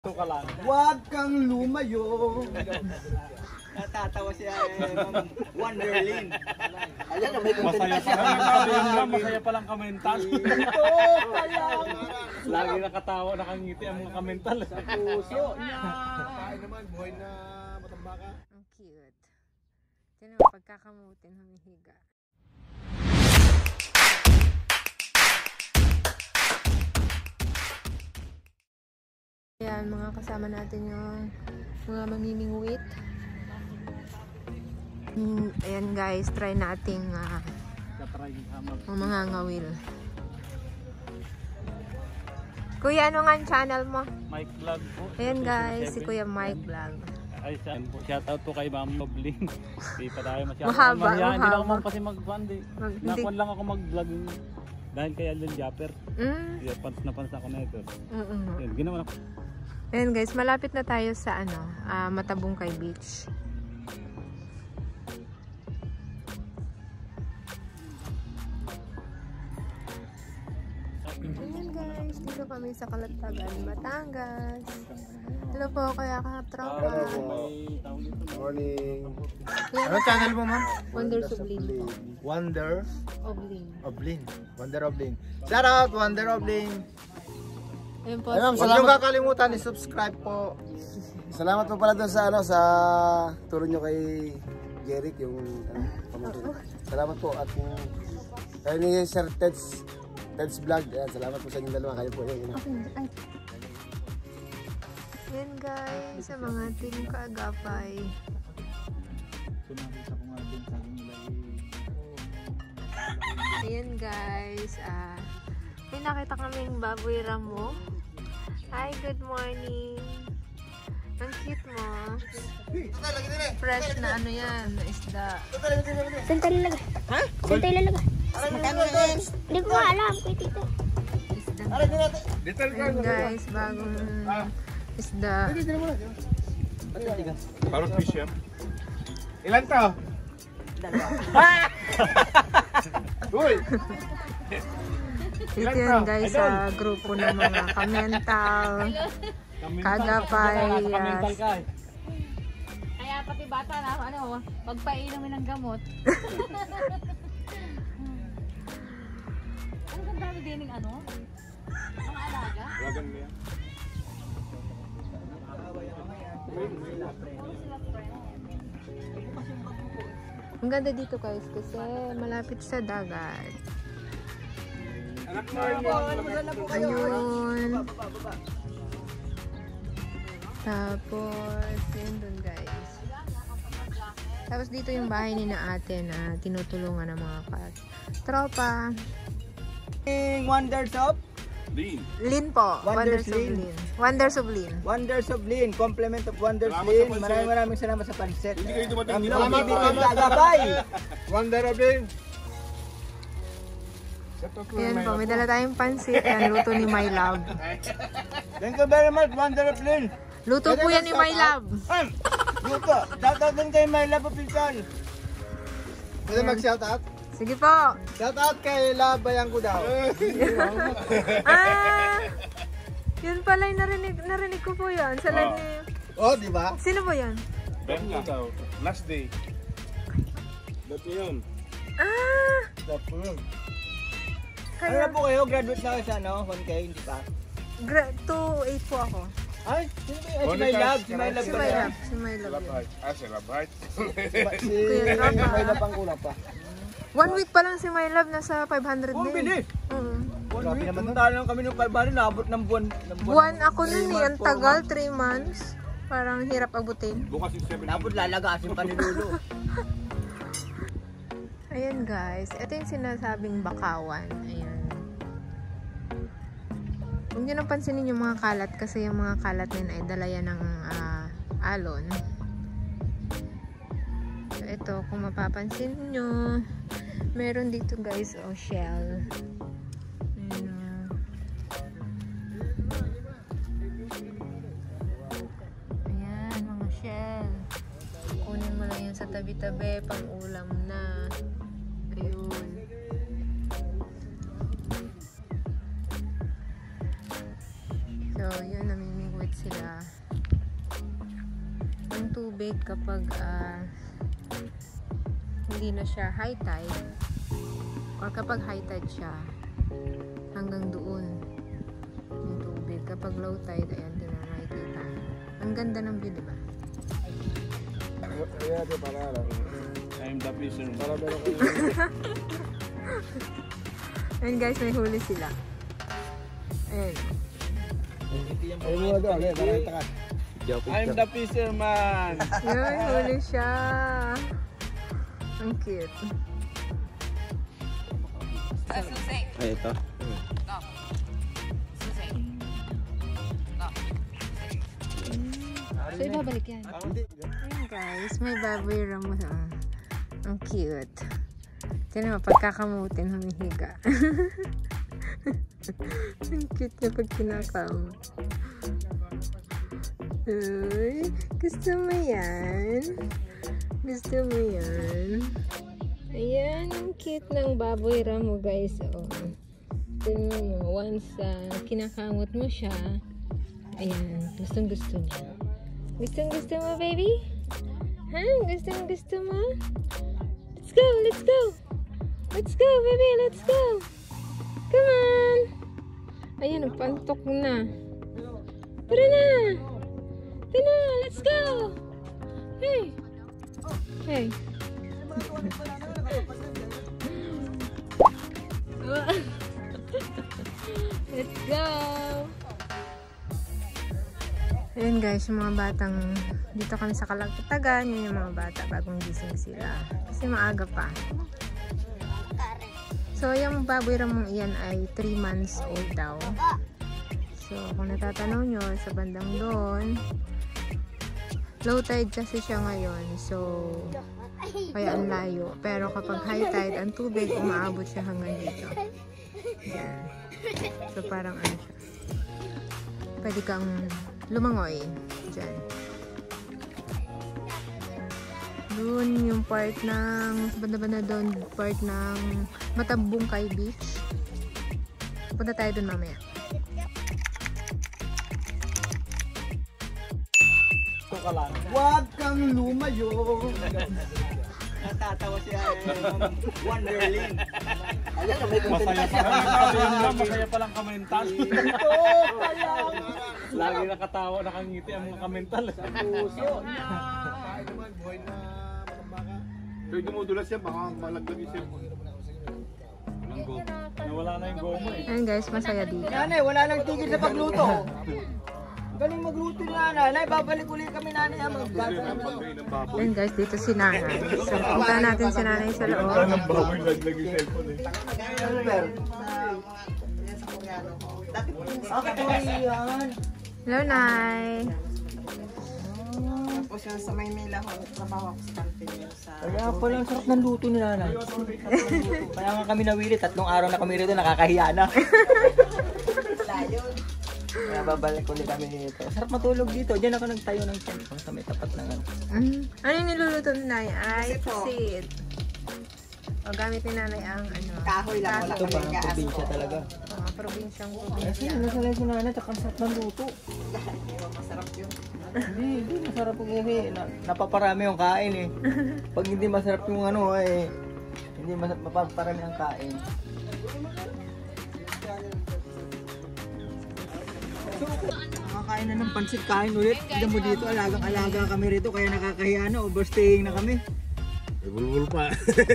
Huwag kang lumayo. Natatawa siya Wonderlin. Ayan, may content siya. Masaya palang kamental. Lagi nakatawa, nakangiti ang mga kamental. Sa puso niya. Tayo naman, buhay na matambaka. Ang cute. Tiyan mo, pagkakamutin, humihiga. Ayan, mga kasama natin yung mga manginingwit. Ayan guys, try nating mga ngawil. Kuya, ano nga ang channel mo? Mike Vlog po. Ayan guys, si Kuya Mike Vlog. Ay, shoutout po kay Ma'am Mobling. Hindi pa tayo masyadong Mahaba, Hindi na ako mahaba. kasi mag-fund eh. Hindi. Nakuan lang ako mag-vlog dahil kay Alden Japper. Kaya pans ako na ito. Yun, ginawa ako. Ayan guys, malapit na tayo sa Matabungkay Beach. Ayan guys, dito kami sa Calatagan, Batangas. Hello po, kaya katropa. Morning. Anong channel mo, ma'am? Wonders of Lin po. Wonder Of Lin. of Lin. Wonder of Lin. Shout out, Wonder of Lin. Ayan po. Huwag niyong kakalimutan i-subscribe po. Salamat po pala doon sa sa turo nyo kay Jeric yung pamangkin. Salamat po at yung kayo ni Sir Ted's Vlog. Ayan, salamat po sa inyong dalawa. Kayo po yung Ayan guys, sa mga team kaagapay. Ayan guys, may nakita kaming baboy ramo. Hi, good morning. Ang cute mo. Fresh na ano yan, na isda. Saan tayo lalagay? Ha? Saan tayo lalagay? Hindi ko alam, kuya tito. Isda. Ayan guys, bagong isda. Parang fish yan. Ilan to? Uy! Dito yan guys sa grupo ng mga kamental, kagapay. Kamental ka eh. Kaya pati bata na pagpainumin ng gamot. Ang ganda din ng mga alaga. Lagan mo yan. Ang ganda dito guys kasi malapit sa dagat. Ayun. Tapos, yun dun guys. Tapos dito yung bahay ni na ate na tinutulungan ng mga tropa. Wonders of Lin po. Wonders Wonders of Lin. Lin. Wonders of Lin. Wonders of Lin, complement of Wonders Lin. Maraming salamat sa pansit. Hindi kayo dumating. Salamat po kami kagapay. Wonder of Lin. Ayan po, may dala tayong pansit. Yan, luto ni My Love. Thank you very much, Wonder of Lin. Luto po yan ni My Love. Luto, shoutout din kay My Love Official. Pwede mag-shoutout? Sige po. Shoutout kay Labayang ko daw. Yun pala yung narinig ko po yan. Sa live ni... Oh, di ba? Sino po yan? Ben daw. Last day. Dapat yun. Ano na po kayo? Graduate na kayo sa 1K, hindi pa? 2.8 po ako. Ay, sino ba yun? Si My Love. Si My Love Si ba My yan? Love. Si My Love. yun. Si Labhart. Si Kuya Rafa. My Love ang kulang pa. 1 week pa lang si My Love, nasa 500 Oh, din. bilis! Oo. Grabe naman. Pumunta lang kami ng Palbari, naabot ng buwan. Buwan ako nun eh, ang tagal, 3 months. Parang hirap abutin. Bukas yung 7. Naabot lalagasin pa ni Lolo. Ayan guys, ito yung sinasabing bakawan. Ayan. Huwag nyo nang pansinin yung mga kalat kasi yung mga kalat nila ay dala yan ng alon. So ito, kung mapapansin nyo, meron dito guys, shell. Ayan, ayan, mga shell. Kunin mo lang yan sa tabi-tabi, pang ulam na. Ayun. So, yun, namimingwit sila. tubig kapag hindi na siya high tide or kapag high tide siya hanggang doon yung tubig. Kapag low tide, ayan din na nakikita. Ang ganda ng view, diba? Ayan, para lang. I'm the fisherman. Para meron kayo. Ayun guys, may huli sila. Ayun. Ayun mo doon, ayun, para kita ka. I'm the fisherman. Yun, may huli siya. Ang cute. Ay, ito. So, ibabalik yan. Ayun guys, may baboy ramo. Ang cute. Tiyan naman, pagkakamutin, humihiga. Ang cute niya pag kinakamot. Uy, gusto mo yan? Gusto mo yan? Ayan, ang cute ng baboy ramo guys. Oh. Tignan mo, once kinakamot mo siya, ayan, gustong gusto niya. Gustong gusto mo, baby? Ha? Gustong gusto mo? Let's go, let's go! Let's go, baby, let's go! Come on! Ayan, pantok na. Tara na! Tara na, let's go! Hey! Hey! Let's go! Ayan guys, yung mga batang dito kami sa Kalagtagan, yun yung mga bata bagong gising sila kasi maaga pa. So yung baboy ramong iyan ay 3 months old daw. So kung natatanaw nyo, sa bandang doon low tide kasi siya ngayon, so kaya ang layo, pero kapag high tide ang tubig umaabot siya hanggang dito. Yan. So parang ano siya, pwede kang lumangoy dyan. Doon yung part ng banda-banda doon, part ng Matambungkay Beach. Punta tayo doon mamaya. Huwag kang lumayo. Natatawa siya. Wonderling. Ayan, may Masaya pa lang. Masaya pa lang kamental. Lagi nakatawa, nakangiti ang mga kamental. puso. Pwede mo dulas yan, baka malaglag yung cellphone. Nawala na yung goma eh. Ayun guys, masaya dito. Nanay, wala nang tigil sa pagluto. Galing magluto ni nanay. Babalik ulit kami nanay. Magbasa naman. Ayun guys, dito si nanay. So, punta natin si nanay sa loob. Baboy laglag yung cellphone eh. Super. Yan. Hello, Nay. Tapos yung sa Maynila ho, trabaho ako sa kantin sa... Kaya pala ang sarap ng luto ni nanay. Kaya nga kami nawili. 3 araw na kami rito. Nakakahiya na. layo. Kaya babalik ulit kami dito. Sarap matulog dito. Diyan ako nagtayo ng tent sa may tapat ng ano. Ano yung niluluto ni Nay? Ay, pusit. O, gamit ni nanay ang ano. Kahoy lang, wala Ito kami parang gas. probinsya talaga. Mga probinsyang Kasi probinsya. nasanay si nanay. Tsaka ang sarap ng luto. Masarap yun. Hindi masarap po kasi napaparami yung kain eh. Pag hindi masarap yung ano eh, hindi mapaparami ang kain. Nakakain na ng pansit kain ulit. Tignan mo dito, alagang-alaga kami rito kaya nakakahiya na, overstaying na kami. Bulbul pa.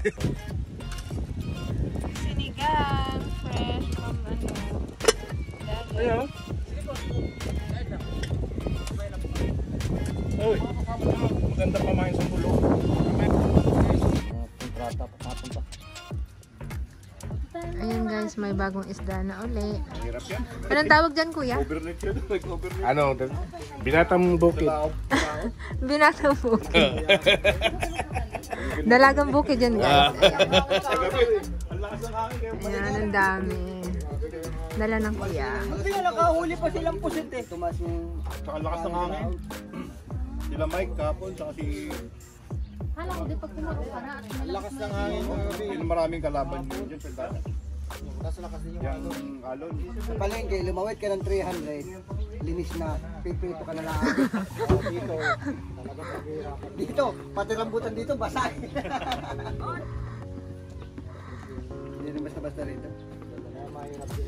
Sinigang, fresh from ano. Ayun. Uy, maganda pa main sa bulong. Kontrata pa papunta. Ayun guys, may bagong isda na uli. Anong tawag dyan, kuya? Ano? Binatang bukid. Binatang bukid. Dalagang bukid dyan guys. Ayan, ang dami. Dala ng kuya. Hindi nga nakahuli pa silang pusit eh. Tumas yung... Saka lakas ng hangin. Sila Mike kapon, saka si... Hala ko, di pag kumaro ka na at malakas Lakas ng hangin. Yun maraming kalaban yun dyan sa data. Nasa lakas din yung alon. Sa palengke, lumawit ka ng 300. Linis na. Pipito ka na lang. Dito. Dito, pati rambutan dito, basa. Hindi na basta-basta rito. Mahirap din.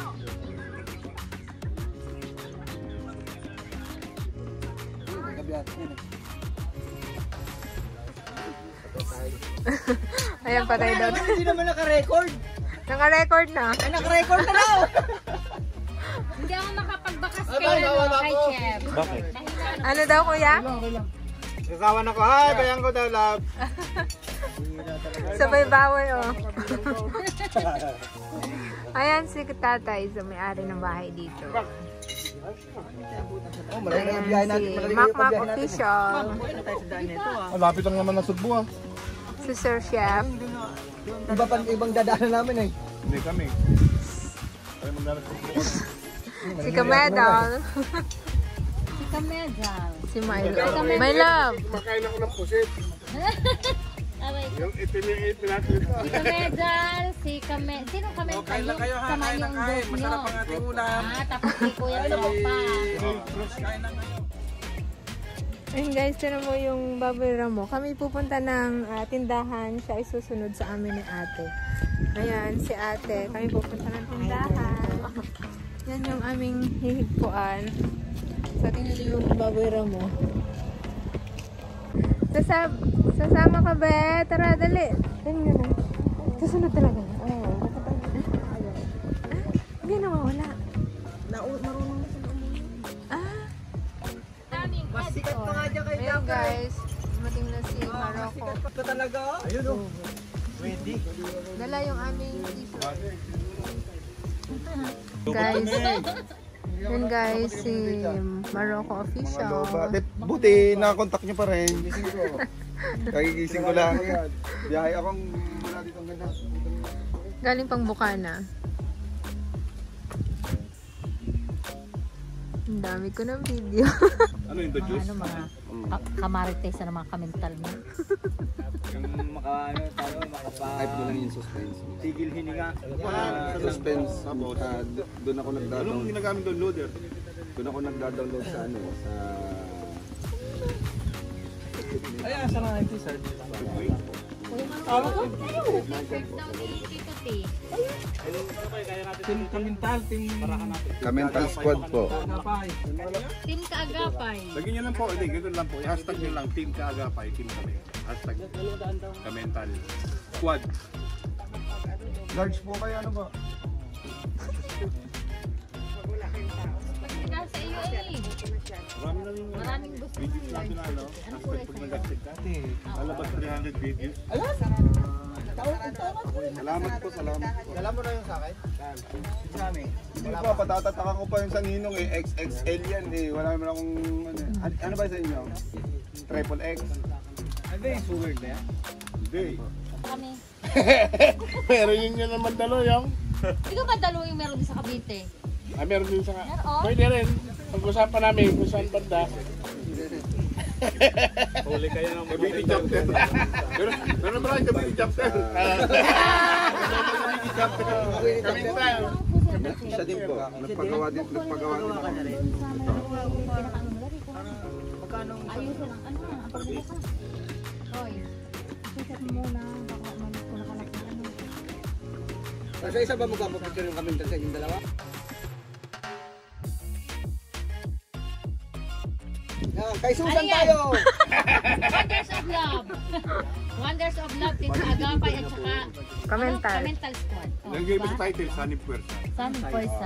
Ayan, patay daw. Hindi naman naka-record. Naka-record na. Ay, naka-record na daw. Hindi ako makapagbakas kay Chef. Bakit? Ano daw, kuya? Kasawan ako. Hi, bayang ko daw, love. Sabay bawal, oh. Ayan si tatay, so may-ari ng bahay dito. Oh, malaki na biyahe natin. Si Malaki Mac yung Mac biyahe natin. Official. Ano tayo sa daan nito, ah? Lapit lang naman ng Sugbo ah. Si Sir Chef. Iba pa ibang dadaanan namin eh. Hindi kami. Kaya maglalagay sa Sugbo. Si Kamedal. Si Kamedal. Si My Love. My Love. Makain ako ng pusit. Yung itim yung itim natin. Si Kamedal, si Kamedal. Sino Kamedal? Kain lang kayo ha, Sama kain yung lang kain. group nyo. Masarap ang ating ulam. Tapos si Kuya Tropa. Kain lang kayo. Ayun guys, tinan mo yung baboy ramo. Kami pupunta ng tindahan. Siya ay susunod sa amin ni ate. Ayan, si ate. Kami pupunta ng tindahan. Yan yung aming hihigpuan. So, tingnan niyo yung baboy ramo. Sasama ka, be? Tara, dali. Dali nga na. Susunod talaga. Oo. Hindi nawawala. Marunong na siya umuwi. Daming Mas sikat pa nga dyan kay Ayun Jackie. guys, dumating na si Marocco. Sikat pa ito talaga. Ayun oh. Ready. Dala yung aming t-shirt. Guys, yun guys, si Marocco Official. Buti, nakakontak nyo pa rin. Gising ko. Kagigising ko lang. Biyahe akong mula dito ang ganda. Galing pang Bukana. Ang dami ko ng video. Ano yung the juice? Kamarites na mga kamental mo. Yung makaano tayo, Type ko lang yung suspense. tigil hininga. Suspense. Doon ako nagda-download. Anong ginagamit doon, loader? Doon ako nagda-download sa ano, sa... Ayan, sa mga t-shirt. Team Kamintal, team Kamental Squad po. Agapay. Team Kaagapay. Lagyan nyo lang po, hindi, ganun lang po. I-hashtag nyo lang, Team Kaagapay, Team kami. Hashtag Kamental Squad. Large po kayo, ano ba? Nasa iyo eh. Maraming gusto Videos natin na, ano? Hashtag pag nag-hashtag ka. Alabas 300 videos. Salamat po, salamat po. Alam mo na yung sa akin? Sa amin. Hindi pa, patatatakan ko pa yung sa Ninong eh. XXL yan eh. Wala naman akong... Ano ba sa inyo? Triple X? Ano yung suward na yan? Hindi. kami. Pero yun yun naman dalo yung. Ikaw ba dalo yung meron din sa Cavite? Ah, meron din sa... Meron? Pwede rin. Pag-usapan namin kung saan banda. Huli kayo ng Cavite chapter. Pero ba yung Cavite chapter? Kami tayo. Siya din po. Nagpagawa din. Nagpagawa din ako. Magkano? Ayusin lang. Ano nga? Ang pagdala ka. Hoy. Isip mo muna. Baka malit ko nakalaki. Ano? Sa isa ba magpapapicture yung Kamintal sa inyong dalawa? Kay Susan Ayan. tayo! Wonders of Love. Wonders of Love. Team Agapay at saka Kamental. Kamental Squad. Oh, Yung game sa title, Sunny Puerta. Sunny Forza.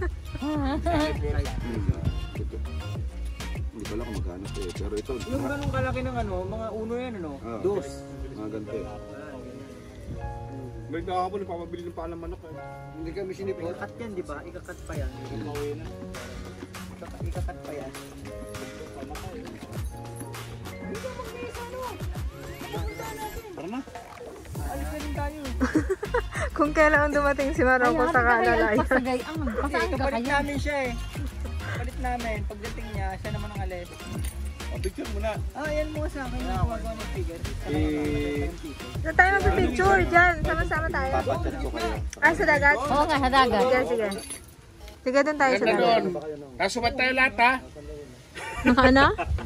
Hindi ko alam kung magkano ito eh. Pero ito. Yung ganong kalaki ng ano, mga uno yan ano? Ah. Dos. Mga ganito eh. May nakakapon, nagpapabili ng paalang manok. Hindi kami sinipot. Ikakat yan, di ba? Ikakat pa yan. Ikakat pa yan. Tara na. Alis na rin tayo. Kung kailan dumating si Marocco sa kalalayan. Pasagayang. Kasi Pasaan ka kapalit kaya? namin siya eh. Kapalit namin. Pagdating niya, siya naman ang alis. O, picture mo na. Ah, yan mo sa akin. Yung gumagawa ng figure. Na tayo magpipicture dyan. Sama-sama tayo. Papachat ko kayo. Ah, sa dagat? Oo nga, sa dagat. Sige, sige. Sige, doon tayo sa dagat. Kasubat tayo lahat ha. Naka ano?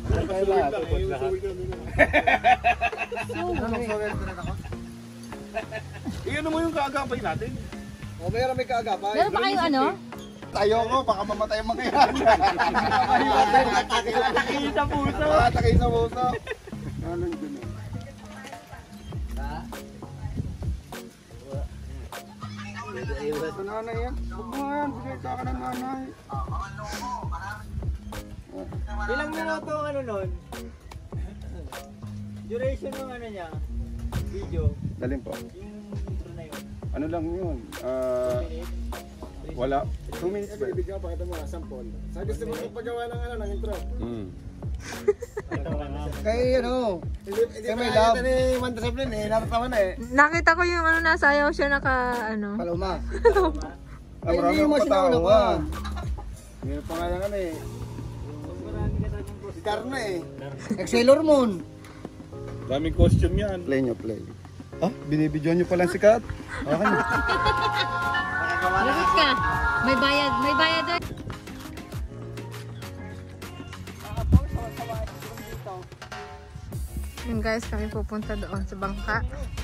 Iyan mo yung kaagapay natin. O, mayroon may kaagapay. Meron pa kayo ano? Tayo ko, baka mamatay ang mga yan. Takay sa puso. Takay sa puso. Anong dun eh. Sa nanay yan. Huwag mo yan, bigay ka ng nanay. Ilang minuto ang ano nun? Duration ng ano niya? Video. Dalhin po. Yung intro na yun. Ano lang yun? Wala. 2 minutes ba? Bibigyan ko, pakita mo na, sample. Sa gusto mo pagawa ng ano, ng intro. Kay ano, kay may love. Ni Manta Sablin eh, narataman na eh. Nakita ko yung ano, nasayaw siya naka ano. Paloma. Ay, hindi mo sinauna pa. Meron pa nga yan eh. Si Carna eh. Excelor Moon. Daming costume yan. Play nyo, play. Ah, binibidyoan nyo palang sikat. Okay. Lagot ka. May bayad doon. Yun guys, kami pupunta doon sa bangka.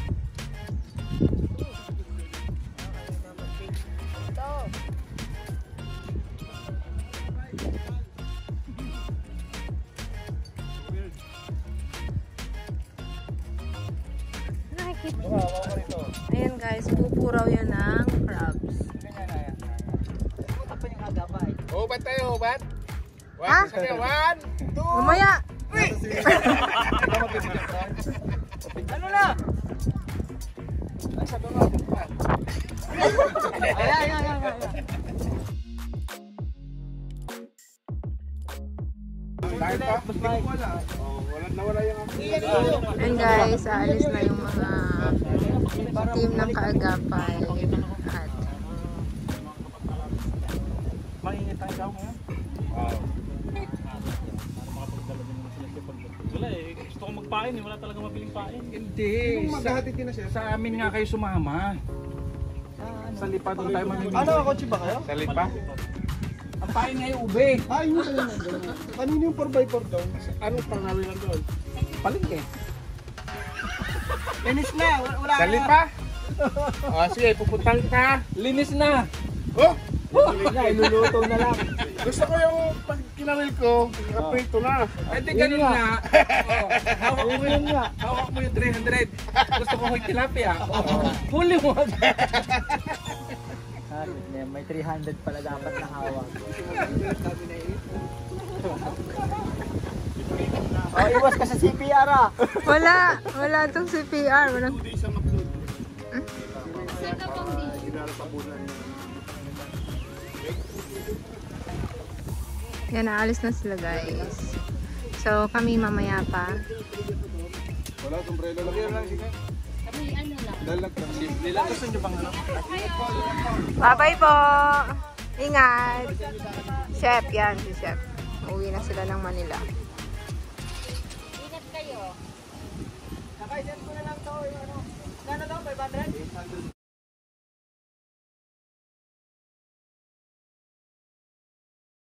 Ayan guys, pupuraw yan ng crabs. Ubat tayo, ubat. Ha? 1, 2. Umaya! Ano na? Ayan. Dahil pa? Wala yung And guys, aalis na yung mga team ng kaagapay. At Maingit tayo daw ngayon. Wala eh, gusto ko magpain eh, wala talaga mabiling pain. Hindi. Maghahatid din na siya. Sa amin nga kayo sumama. Sa lipa doon tayo mamimili. Ano, kotse ba kayo? Sa lipa? Ang pain nga yung ube. Ay, yun pala na doon. Kanino yung 4x4 doon? Anong pangalan lang doon? Palengke. Linis na. Wala Sa lipa? Sige, pupuntahan ka. Linis na. Oh! Iluluto na lang. Gusto ko yung pag kinaril ko, kaprito na. Pwede ganun na. Hawak mo yun nga. Hawak mo yung 300. Gusto ko yung tilapia. Huli mo. May 300 pala dapat na hawak. Oh, iwas ka sa CPR ah. wala itong CPR. Walang... Yan, naalis na sila guys. So, kami mamaya pa. Wala, sombrero lang. Sombrero lang, sige. Dahil simple lang. Gusto nyo bang ano? Bye-bye po! Ingat! Chef, yan si Chef. Uwi na sila ng Manila. Nakailan ko na lang to. Ano daw? 500?